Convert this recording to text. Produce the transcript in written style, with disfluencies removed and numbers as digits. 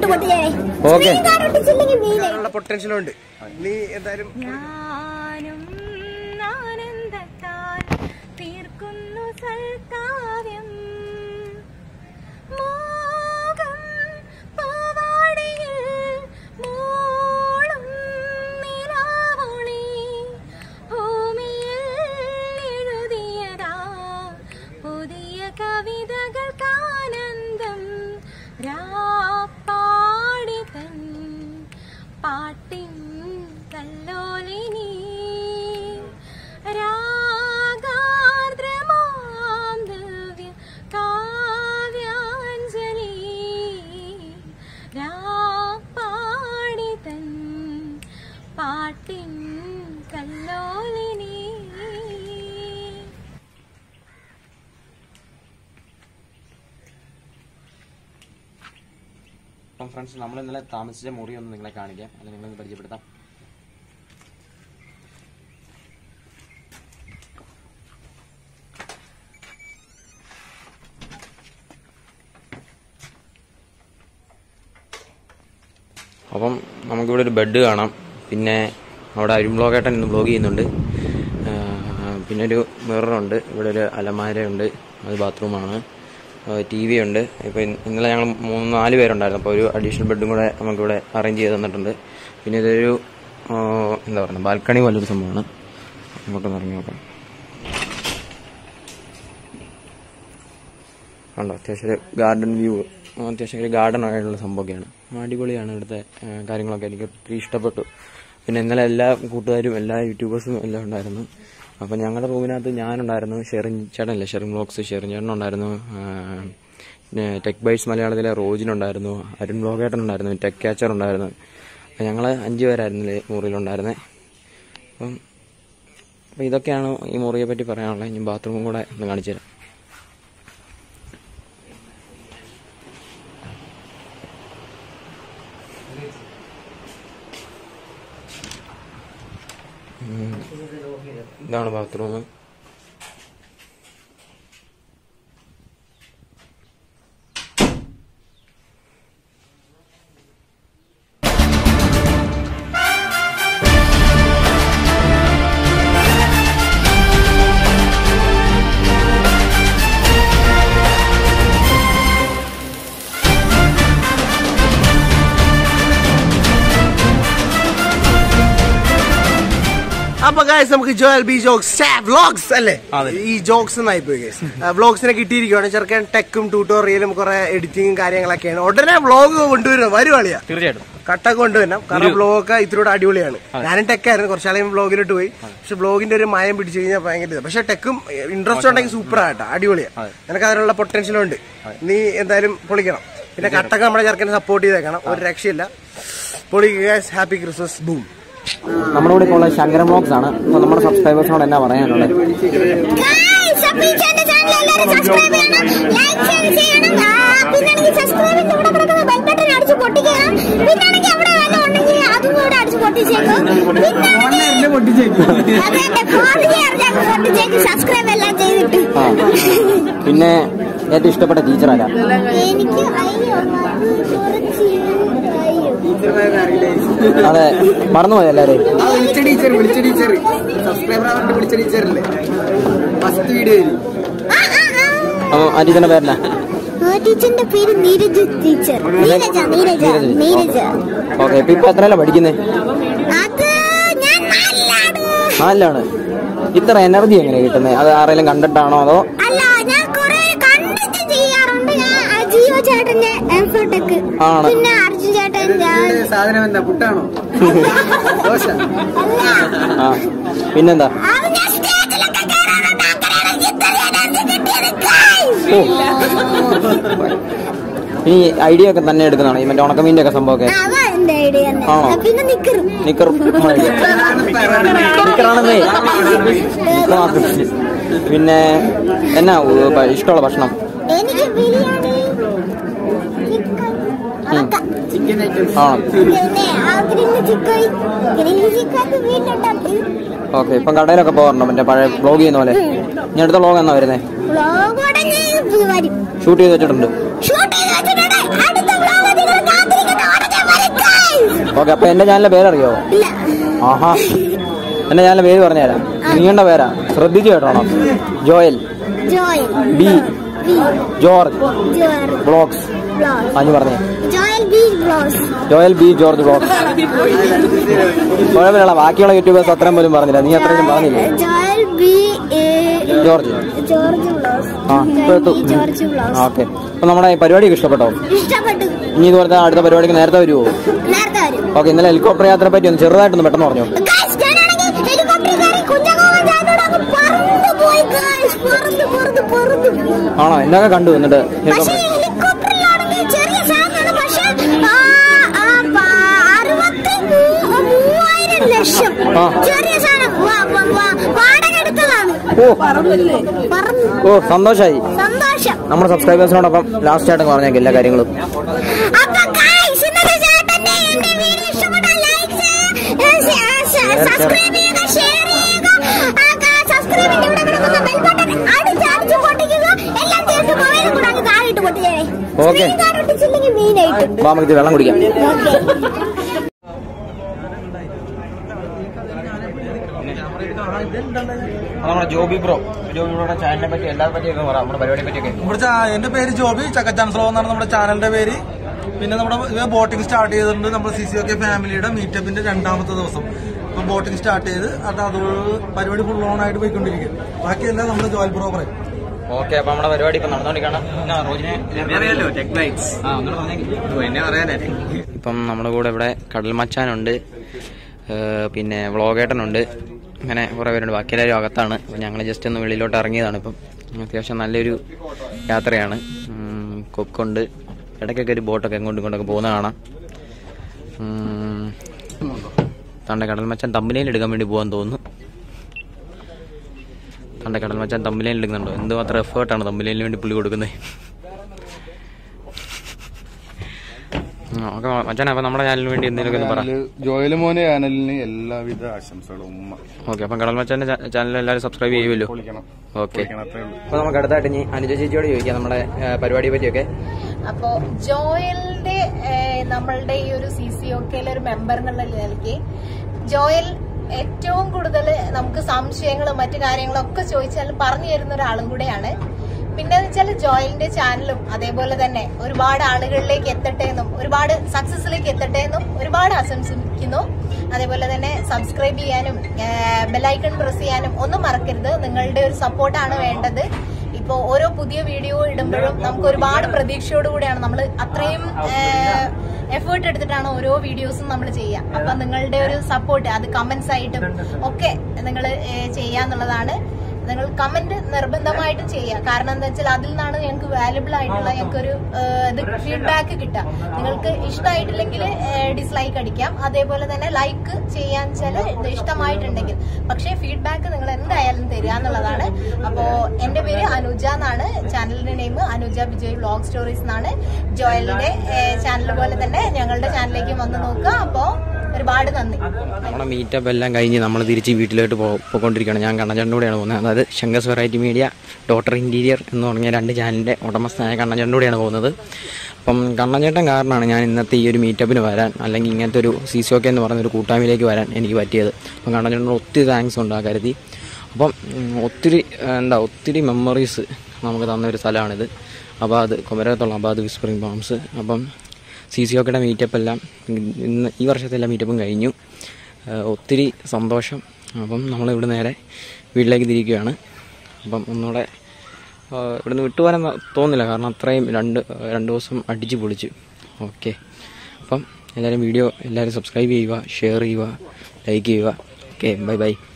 Okay പൊട്ടൻഷ്യലുണ്ട്. നീ എന്തായാലും തീർക്കുന്നു സൽക്കാവ്യം കവിതകൾക്കാനന്ദം രാപ്പാടിതൻ പാട്ടിൻ കല്ലോലിനി രാഗാർദ്രമാം ദിവ്യ കാവ്യാഞ്ജലി രാപ്പാടിതൻ പാട്ടിൻ കല്ലോലിനി. അപ്പം ഫ്രണ്ട്സ്, നമ്മൾ ഇന്നലെ താമസിച്ച മുറി ഒന്ന് നിങ്ങളെ കാണിക്കാം, അത് നിങ്ങളൊന്ന് പരിചയപ്പെടുത്താം. അപ്പം നമുക്കിവിടെ ഒരു ബെഡ് കാണാം. പിന്നെ അവിടെ അരുംബ്ലോഗേട്ടൻ ഇന്ന് വ്ലോഗ് ചെയ്യുന്നുണ്ട്. പിന്നെ ഒരു മിററുണ്ട്. ഇവിടെ ഒരു അലമാരയുണ്ട്, അത് ബാത്റൂമാണ്. TV ഉണ്ട്. ഇപ്പോൾ ഇന്നലെ ഞങ്ങൾ 3-4 പേരുണ്ടായിരുന്നു. അപ്പോൾ ഒരു അഡീഷണൽ ബെഡും കൂടെ നമുക്കിവിടെ അറേഞ്ച് ചെയ്ത് തന്നിട്ടുണ്ട്. പിന്നെ ഇതൊരു എന്താ പറയുക, ബാൽക്കണി പോലൊരു സംഭവമാണ്. അങ്ങോട്ടൊന്ന് ഇറങ്ങി നോക്കാം. ഉണ്ടോ, അത്യാവശ്യം ഒരു ഗാർഡൻ വ്യൂ, അത്യാവശ്യം ഒരു ഗാർഡൻ ആയിട്ടുള്ള സംഭവമൊക്കെയാണ്. അടിപൊളിയാണ് ഇവിടുത്തെ കാര്യങ്ങളൊക്കെ. എനിക്ക് ഒത്തിരി ഇഷ്ടപ്പെട്ടു. പിന്നെ ഇന്നലെ എല്ലാ കൂട്ടുകാരും എല്ലാ യൂട്യൂബേഴ്സും എല്ലാം ഉണ്ടായിരുന്നു. അപ്പം ഞങ്ങളുടെ റൂമിനകത്ത് ഞാനുണ്ടായിരുന്നു, ഷെറിൻ ചേട്ടനല്ലേ, ഷെറിൻ വ്ലോഗ്സ് ഷെറിൻ ചേട്ടനുണ്ടായിരുന്നു, പിന്നെ ടെക് ബൈറ്റ്സ് മലയാളത്തിലെ റോജിനുണ്ടായിരുന്നു, അരുൺ വ്ലോഗേട്ടനുണ്ടായിരുന്നു, ടെക് ക്യാച്ചർ ഉണ്ടായിരുന്നു. അപ്പം ഞങ്ങൾ 5 പേരായിരുന്നില്ലേ മുറിയിലുണ്ടായിരുന്നത്. അപ്പം ഇതൊക്കെയാണ് ഈ മുറിയെ പറ്റി പറയാനുള്ളത്. ഇനി ബാത്റൂമും കൂടെ ഒന്ന് കാണിച്ചു തരാം. ഇതാണ് ബാത്റൂം. അപ്പൊ ഗൈസ്, നമുക്ക് ജോയൽ ബി ജോക്സ് വ്ലോഗ്സ് അല്ലേ, ഈ ജോക്സ് എന്നായി പോയി ഗൈസ്. വ്ലോഗ്സിനെ കിട്ടിയിരിക്കുകയാണ്. ചെറുക്കൻ ടെക്കും ട്യൂട്ടോറിയലും കുറെ എഡിറ്റിംഗും കാര്യങ്ങളൊക്കെയാണ്. ഉടനെ വ്ലോഗ് കൊണ്ടുവരണം, വരുവാളിയാ തീർച്ചയായിട്ടും. കട്ടൊക്കെ കൊണ്ടുവരണം, കാരണം വ്ലോഗൊക്കെ ഇതിലൂടെ അടിപൊളിയാണ്. ഞാനും ടെക്കായിരുന്നു, കുറച്ചാളെയും വ്ലോഗിലോട്ട് പോയി. പക്ഷെ വ്ലോഗിന്റെ ഒരു മയം പിടിച്ചു കഴിഞ്ഞാൽ ഭയങ്കര. പക്ഷെ ടെക്കും ഇൻട്രസ്റ്റ് ഉണ്ടെങ്കിൽ സൂപ്പറായിട്ടാ, അടിപൊളിയാ. നിനക്ക് അതിനുള്ള പൊട്ടൻഷ്യലുണ്ട്. നീ എന്തായാലും പൊളിക്കണം. പിന്നെ കട്ടൊക്കെ നമ്മുടെ ചെറുക്കനെ സപ്പോർട്ട് ചെയ്തേക്കണം, ഒരു രക്ഷയില്ല. പൊളിക്കുക ഗൈസ്. Happy Christmas. ബൂം. നമ്മുടെ കൂടെ ഉള്ള ശങ്കരൻ വ്ലോഗ്സ് ആണ്. അപ്പൊ നമ്മുടെ സബ്സ്ക്രൈബേഴ്സിനോട് എന്നാ പറയാനുള്ളത്? പിന്നെ ഏറ്റവും ഇഷ്ടപ്പെട്ട ടീച്ചർ ആരാ? അതെ, മറന്നുപോയി എല്ലാരെയും. ആ ടീച്ചറിന്റെ പേരെന്നാ? ടീച്ചറിന്റെ പേര് നീരജ് ടീച്ചർ. ഓക്കെ. ഇപ്പൊ എത്രയല്ല പഠിക്കുന്നേ? നാലിലാണ്. ഇത്ര എനർജി എങ്ങനെ കിട്ടുന്നത്? അത് ആരെങ്കിലും കണ്ടിട്ടാണോ അതോ? ചേട്ടന്റെ എഫേർട്ടൊക്കെ. പിന്നെ അർജുൻ ചേട്ടൻ സാധനം എന്താ, പുട്ടാണോ? പിന്നെന്താ? ഈ ഐഡിയ ഒക്കെ തന്നെ എടുക്കുന്നതാണോ ഈ മറ്റേ ഉണക്കമീന്റെ ഒക്കെ സംഭവമൊക്കെ? നിക്കറാണെന്നേ. പിന്നെ എന്നാ ഇഷ്ടമുള്ള ഭക്ഷണം? ഓക്കെ. ഇപ്പം കടയിലൊക്കെ പോകാറുണ്ടോ മറ്റേ പഴയ വ്ലോഗ് ചെയ്യുന്ന പോലെ? ഞാൻ അടുത്ത വ്ലോഗ് എന്നാ വരുന്നേ? ഷൂട്ട് ചെയ്ത് വെച്ചിട്ടുണ്ട്. ഓക്കെ, അപ്പൊ എന്റെ ചാനലിന്റെ പേരറിയോ? ആഹാ, എന്റെ ചാനലിന്റെ പേര് പറഞ്ഞുതരാം. നീണ്ട പേരാ, ശ്രദ്ധിച്ചു കേട്ടോണം. Joel B George vlogs. അഞ്ഞു പറഞ്ഞേ, ജോയൽ ബി ജോർജ് വ്ലോഗ്സ്. കുഴപ്പമില്ല, ബാക്കിയുള്ള യൂട്യൂബേഴ്സ് അത്രയും പോലും പറഞ്ഞില്ല, നീ അത്രയും പറഞ്ഞില്ലേ? ജോർജ്. ആ, ഓക്കെ. അപ്പൊ നമ്മുടെ പരിപാടിയൊക്കെ ഇഷ്ടപ്പെട്ടോ? ഇനി ഇതുപോലത്തെ അടുത്ത പരിപാടിക്ക് നേരത്തെ വരുമോ? ഓക്കെ. ഇന്നലെ ഹെലികോപ്റ്റർ യാത്രയെ പറ്റി ഒന്ന് ചെറുതായിട്ടൊന്ന് പെട്ടെന്ന് പറഞ്ഞു. ആണോ? എന്നൊക്കെ കണ്ടു. എന്നിട്ട് ഓ, സന്തോഷായി. നമ്മുടെ സബ്സ്ക്രൈബേഴ്സിനോടൊപ്പം ലാസ്റ്റ് ആയിട്ട് പറഞ്ഞേക്ക് എല്ലാ കാര്യങ്ങളും. ഓക്കെ, നമുക്ക് വെള്ളം കുടിക്കാം. നമ്മുടെ ജോബി ബ്രോയുടെ ചാനലിനെ പറ്റി എല്ലാ പറ്റിയൊക്കെ പറയാം, നമ്മുടെ പരിപാടിയെ പറ്റിയൊക്കെ. എന്റെ പേര് ജോബി, ചക്കച്ചാൻസ് വ്ലോഗ് എന്നാണ് നമ്മുടെ ചാനലിന്റെ പേര്. പിന്നെ നമ്മുടെ ബോട്ടിംഗ് സ്റ്റാർട്ട് ചെയ്തിട്ടുണ്ട്. നമ്മുടെ CCOK ഫാമിലിയുടെ മീറ്റപ്പിന്റെ 2ാമത്തെ ദിവസം ഇപ്പൊ ബോട്ടിംഗ് സ്റ്റാർട്ട് ചെയ്ത് അത് പരിപാടി ഫുൾ ഓൺ ആയിട്ട് പോയിക്കൊണ്ടിരിക്കും. ബാക്കിയെല്ലാം നമ്മുടെ ജോയൽ ബ്രോ പറയും. ഓക്കെ, അപ്പൊ നമ്മുടെ പരിപാടി ഇപ്പൊ നടന്നുകൊണ്ടിരിക്കണം. ഇപ്പം നമ്മുടെ കൂടെ ഇവിടെ കടൽമച്ചാനുണ്ട്, പിന്നെ വ്ളോഗേട്ടനുണ്ട്, അങ്ങനെ കുറെ പേരുണ്ട്. ബാക്കി എല്ലാവരും അകത്താണ്. അപ്പം ഞങ്ങൾ ജസ്റ്റ് ഒന്ന് വെളിയിലോട്ട് ഇറങ്ങിയതാണ്. ഇപ്പം അത്യാവശ്യം നല്ലൊരു യാത്രയാണ്. കൊക്കുണ്ട്, ഇടയ്ക്കൊക്കെ ഒരു ബോട്ടൊക്കെ എങ്ങോട്ടും ഇങ്ങോട്ടൊക്കെ പോകുന്ന കാണാം. തൻ്റെ കടൽമച്ചാൻ തമ്പനയിൽ എടുക്കാൻ വേണ്ടി പോകാൻ തോന്നുന്നു. തൻ്റെ കടൽമച്ചാൻ തമ്പനയിൽ എടുക്കുന്നുണ്ടോ? എന്തുമാത്രം എഫേർട്ടാണ് തമ്പനയിലിന് വേണ്ടി പുള്ളി കൊടുക്കുന്നത്. ഓക്കെ മച്ചാൻ, അപ്പൊ നമ്മുടെ ചാനലിന് വേണ്ടി എന്തെങ്കിലും പറ. ജോയൽ മോനെ ചാനലിന് എല്ലാവിധ ആശംസകളും. ഓക്കെ, അപ്പം കടൽമച്ചാന്റെ ചാനൽ എല്ലാവരും സബ്സ്ക്രൈബ് ചെയ്യുമല്ലോ. ഓക്കെ, അപ്പൊ നമുക്ക് അടുത്തായിട്ട് ഇനി അനുജ ചേച്ചിയോട് ചോദിക്കാം നമ്മുടെ പരിപാടിയെ പറ്റിയൊക്കെ. അപ്പോ ജോയലിന്റെ നമ്മളുടെ ഈ ഒരു CCOKയിലെ ഒരു മെമ്പർ എന്നുള്ള നിലയ്ക്ക് ജോയൽ ഏറ്റവും കൂടുതൽ നമുക്ക് സംശയങ്ങളും മറ്റു കാര്യങ്ങളും ഒക്കെ ചോദിച്ചാൽ പറഞ്ഞു തരുന്ന ഒരാളും കൂടെയാണ്. പിന്നെ വെച്ചാൽ ജോയലിന്റെ ചാനലും അതേപോലെ തന്നെ ഒരുപാട് ആളുകളിലേക്ക് എത്തട്ടെ എന്നും ഒരുപാട് സക്സസിലേക്ക് എത്തട്ടെ എന്നും ഒരുപാട് ആശംസിക്കുന്നു. അതേപോലെ തന്നെ സബ്സ്ക്രൈബ് ചെയ്യാനും ബെല്ലൈക്കൺ പ്രസ് ചെയ്യാനും ഒന്നും മറക്കരുത്. നിങ്ങളുടെ ഒരു സപ്പോർട്ടാണ് വേണ്ടത്. ഇപ്പോ ഓരോ പുതിയ വീഡിയോ ഇടുമ്പോഴും നമുക്ക് ഒരുപാട് പ്രതീക്ഷയോടുകൂടിയാണ് നമ്മൾ അത്രയും എഫേർട്ട് എടുത്തിട്ടാണ് ഓരോ വീഡിയോസും നമ്മൾ ചെയ്യുക. അപ്പൊ നിങ്ങളുടെ ഒരു സപ്പോർട്ട് അത് കമന്റ്സ് ആയിട്ടും ഒക്കെ നിങ്ങൾ ചെയ്യാന്നുള്ളതാണ്. നിങ്ങൾ കമന്റ് നിർബന്ധമായിട്ടും ചെയ്യുക. കാരണം എന്താ വെച്ചാൽ അതിൽ നിന്നാണ് ഞങ്ങൾക്ക് വാല്യുബിൾ ആയിട്ടുള്ള ഞങ്ങൾക്കൊരു ഫീഡ്ബാക്ക് കിട്ടുക. നിങ്ങൾക്ക് ഇഷ്ടമായിട്ടില്ലെങ്കിൽ ഡിസ്ലൈക്ക് അടിക്കാം, അതേപോലെ തന്നെ ലൈക്ക് ചെയ്യാൻ വെച്ചാൽ ഇഷ്ടമായിട്ടുണ്ടെങ്കിൽ. പക്ഷേ ഫീഡ്ബാക്ക് നിങ്ങൾ എന്തായാലും തരിക എന്നുള്ളതാണ്. അപ്പോ എന്റെ പേര് അനുജ എന്നാണ്, ചാനലിന്റെ നെയിം ANUJABIJOYvlogstories എന്നാണ്. ജോയലിന്റെ ചാനൽ പോലെ തന്നെ ഞങ്ങളുടെ ചാനലിലേക്ക് വന്ന് നോക്കുക. അപ്പോ ഒരുപാട് നന്ദി. നമ്മുടെ മീറ്റപ്പ് എല്ലാം കഴിഞ്ഞ് നമ്മൾ തിരിച്ച് വീട്ടിലോട്ട് പോയിക്കൊണ്ടിരിക്കുകയാണ്. ഞാൻ കണ്ണഞ്ചേട്ടൻ്റെ കൂടെയാണ് പോകുന്നത്. അതായത് ശങ്കസ് വെറൈറ്റി മീഡിയ, ഡോട്ടർ ഇന്റീരിയർ എന്ന് പറഞ്ഞ 2 ചാനലിൻ്റെ ഉടമസ്ഥനായ കണ്ണഞ്ചേട്ടൻ്റെ കൂടെയാണ് പോകുന്നത്. അപ്പം കണ്ണഞ്ചേട്ടൻ കാരണമാണ് ഞാൻ ഇന്നത്തെ ഈ ഒരു മീറ്റപ്പിന് വരാൻ, അല്ലെങ്കിൽ ഇങ്ങനത്തെ ഒരു CCOK എന്ന് പറയുന്നൊരു കൂട്ടായ്മയിലേക്ക് വരാൻ എനിക്ക് പറ്റിയത്. അപ്പം കണ്ണഞ്ചേട്ടനോട് ഒത്തിരി താങ്ക്സ് ഉണ്ട് ആ കരുതി. അപ്പം ഒത്തിരി മെമ്മറീസ് നമുക്ക് തന്നൊരു സ്ഥലമാണിത്. അബാദ്, കുമരകത്തുള്ള അബാദ് വിസ്പറിംഗ് ഫാംസ്. അപ്പം CCOKയുടെ മീറ്റപ്പ് എല്ലാം ഈ വർഷത്തെ എല്ലാ മീറ്റപ്പും കഴിഞ്ഞു. ഒത്തിരി സന്തോഷം. അപ്പം നമ്മളിവിടെ നേരെ വീട്ടിലേക്ക് തിരിക്കുകയാണ്. അപ്പം ഒന്നുകൂടെ ഇവിടുന്ന് വിട്ടുപോകാൻ തോന്നില്ല, കാരണം അത്രയും രണ്ട് ദിവസം അടിച്ച് പൊളിച്ചു. ഓക്കെ, അപ്പം എല്ലാവരും സബ്സ്ക്രൈബ് ചെയ്യുക, ഷെയർ ചെയ്യുക, ലൈക്ക് ചെയ്യുക. Okay, bye by.